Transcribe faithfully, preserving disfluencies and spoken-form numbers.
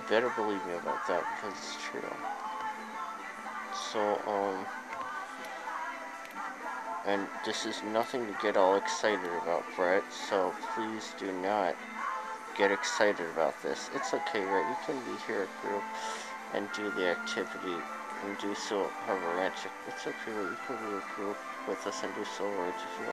better believe me about that, because it's true. So, um, and this is nothing to get all excited about, Brett, so please do not get excited about this. It's okay, right? You can be here at group and do the activity and do so, have a ranch. It's okay, right? You can be a group with us and do Soul Rage if you